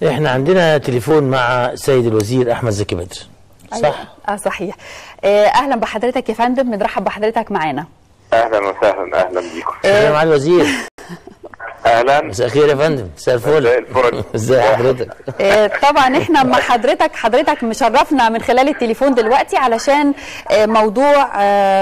احنا عندنا تليفون مع السيد الوزير احمد زكي بدر. صح؟ أيوة. صحيح. اهلا بحضرتك يا فندم، بنرحب بحضرتك معانا. اهلا وسهلا، اهلا بيكم. شكرا مع الوزير. اهلا، مساء الخير يا فندم. مساء الفل. مساء الفل. ازي حضرتك؟ طبعا احنا مع حضرتك مشرفنا من خلال التليفون دلوقتي علشان موضوع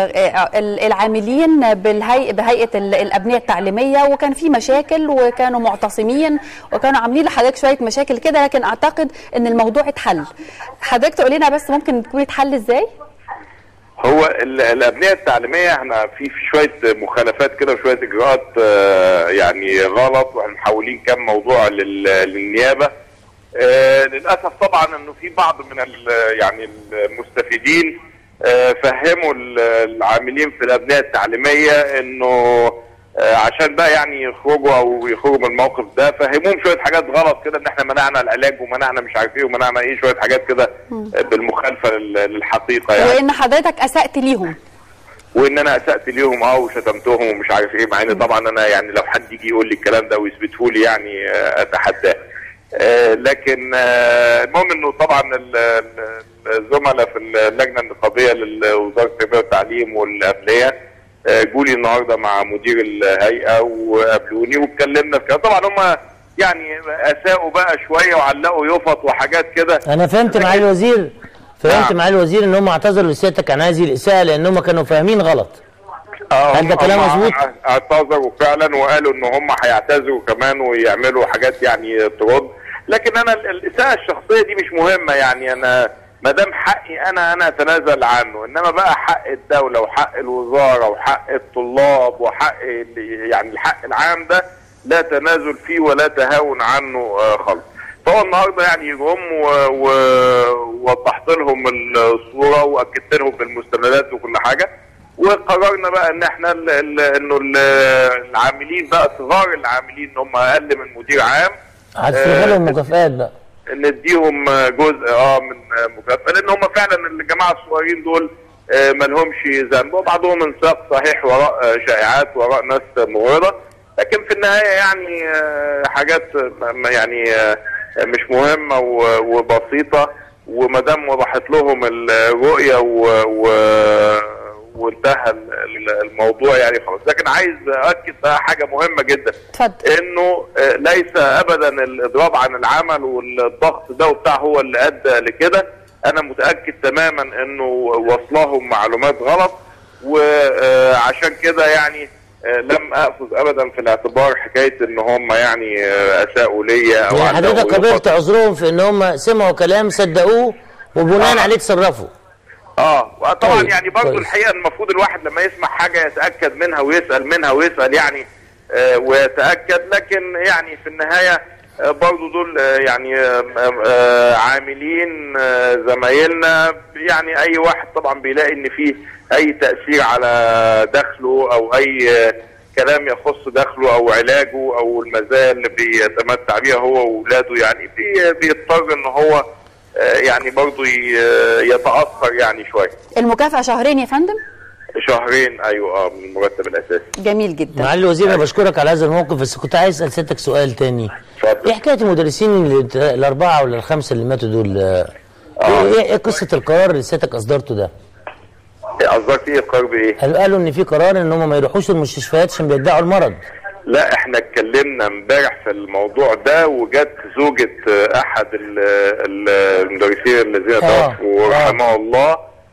العاملين بهيئه الابنيه التعليميه، وكان في مشاكل وكانوا معتصمين وكانوا عاملين لحضرتك شويه مشاكل كده، لكن اعتقد ان الموضوع اتحل. حضرتك تقول لنا بس ممكن تكون اتحل ازاي؟ هو الابنيه التعليميه احنا في شويه مخالفات كده وشويه اجراءات يعني غلط، واحنا محولين كام موضوع للنيابه. للاسف طبعا انه في بعض من يعني المستفيدين فهموا العاملين في الابنيه التعليميه انه عشان بقى يعني يخرجوا من الموقف ده، فهموهم شويه حاجات غلط كده، ان احنا منعنا العلاج ومنعنا مش عارف ايه ومنعنا ايه، شويه حاجات كده بالمخالفه للحقيقه يعني. وان حضرتك اسأت ليهم. وان انا اسأت ليهم وشتمتهم ومش عارف ايه، مع ان طبعا انا يعني لو حد يجي يقول لي الكلام ده ويثبته لي يعني اتحداه. لكن المهم انه طبعا الزملاء في اللجنه النقابيه لوزاره التربيه والتعليم والابنيه جولي النهارده مع مدير الهيئه وقابلوني واتكلمنا في كده. طبعا هم يعني اساءوا بقى شويه وعلقوا يفط وحاجات كده. انا فهمت مع الوزير مع الوزير ان هم اعتذروا لسيادتك عن هذه الاساءه لانهم كانوا فاهمين غلط. هل ده كلام مظبوط؟ اعتذروا فعلا وقالوا ان هم هيعتذروا كمان ويعملوا حاجات يعني ترد، لكن انا الاساءه الشخصيه دي مش مهمه يعني. انا ما دام حقي انا اتنازل عنه، انما بقى حق الدوله وحق الوزاره وحق الطلاب وحق يعني الحق العام ده لا تنازل فيه ولا تهاون عنه خالص. فهو النهارده يعني جم ووضحت لهم الصوره واكدت لهم بالمستندات وكل حاجه، وقررنا بقى ان احنا انه العاملين بقى صغار العاملين هم اقل من مدير عام هتفرغ لهم مكافآت بقى، نديهم جزء من مكافأة، لان هم فعلا الجماعه الصغيرين دول ما لهمش ذنب، وبعضهم انساق صحيح وراء شائعات وراء ناس مغرضه، لكن في النهايه يعني حاجات يعني مش مهمه وبسيطه، وما دام وضحت لهم الرؤيه وانتهى الموضوع يعني خلاص. لكن عايز اؤكد بقى حاجه مهمه جدا. اتفضل. انه ليس ابدا الاضراب عن العمل والضغط ده وبتاع هو اللي ادى لكده. انا متاكد تماما انه وصلهم معلومات غلط، وعشان كده يعني لم اخذ ابدا في الاعتبار حكايه ان هم يعني اساءوا ليا او يعني حضرتك قبلت عذرهم في ان هم سمعوا كلام صدقوه وبناء عليه تصرفوا. طبعا يعني برضه الحقيقه المفروض الواحد لما يسمع حاجه يتاكد منها ويسال يعني ويتاكد، لكن يعني في النهايه برضه دول يعني عاملين زمايلنا، يعني اي واحد طبعا بيلاقي ان فيه اي تاثير على دخله او اي كلام يخص دخله او علاجه او المزايا اللي بيتمتع بيها هو واولاده، يعني بيضطر ان هو يعني برضه يتأثر يعني شوية. المكافأة شهرين يا فندم؟ شهرين ايوه من المرتب الاساسي. جميل جدا. معالي الوزير انا بشكرك على هذا الموقف، بس كنت عايز اسال سيادتك سؤال تاني. اتفضل. ايه حكايه المدرسين الاربعه ولا الخمسه اللي ماتوا دول؟ ايه قصه القرار اللي سيادتك اصدرته ده؟ اصدرت ايه القرار بايه؟ قالوا ان في قرار ان هم ما يروحوش المستشفيات عشان بيدعوا المرض. لا احنا اتكلمنا امبارح في الموضوع ده، وجت زوجة احد المدرسين الذين توفوا رحمه الله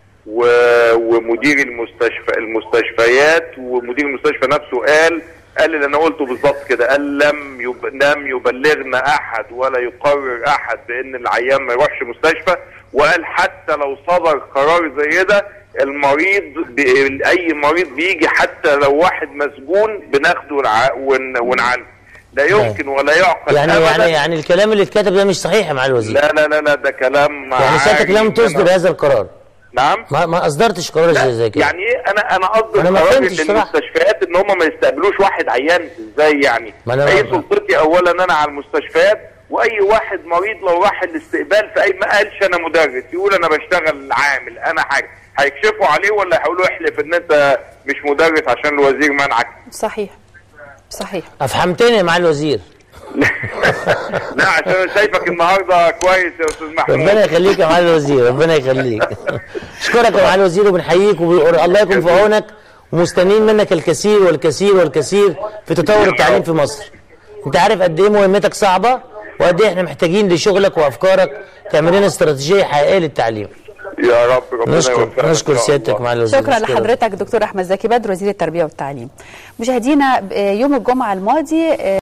ومدير المستشفيات ومدير المستشفى نفسه قال اللي انا قلته بالظبط كده، قال لم يبلغنا احد ولا يقرر احد بان العيان ما يروحش مستشفى، وقال حتى لو صدر قرار زي ده المريض اي مريض بيجي حتى لو واحد مسجون بناخده ونعالجه، لا يمكن ولا يعقل يعني الكلام اللي اتكتب ده مش صحيح يا معالي الوزير. لا ده كلام يعني سيادتك لم تصدر هذا القرار؟ نعم ما اصدرتش قرار زي كده. يعني ايه انا اصدر قرار للمستشفيات ان هم ما يستقبلوش واحد عيان ازاي يعني؟ اي سلطتي اولا انا على المستشفيات، واي واحد مريض لو راح الاستقبال في اي ما قالش انا مدرس يقول انا بشتغل عامل انا حاجه، هيكشفوا عليه ولا هيقولوا احلف ان انت مش مدرس عشان الوزير منعك؟ صحيح. افهمتني يا معالي الوزير. لا عشان انا شايفك النهارده كويس يا استاذ محمود. ربنا يخليك يا معالي الوزير، ربنا يخليك. اشكرك يا معالي الوزير وبنحييك الله يكون في عونك، ومستنيين منك الكثير والكثير والكثير في تطور التعليم في مصر. انت عارف قد ايه مهمتك صعبه، وقد ايه احنا محتاجين لشغلك وافكارك تعمل لنا استراتيجيه حقيقيه للتعليم. يا رب ربنا يوفقك. نشكر سيادتك معالي الوزير. شكرا لحضرتك دكتور احمد زكي بدر وزير التربيه والتعليم. مشاهدينا يوم الجمعه الماضي